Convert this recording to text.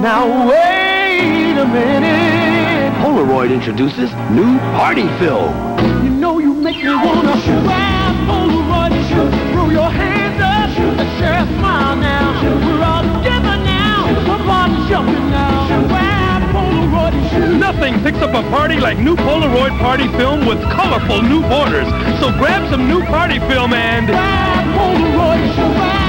Now wait a minute. Polaroid introduces new party film. You know you make me wanna grab Polaroid and throw your hands up and share a smile now. We're all together now. We're party jumping now. Grab Polaroid and Nothing picks up a party like new Polaroid party film with colorful new borders. So grab some new party film and grab Polaroid and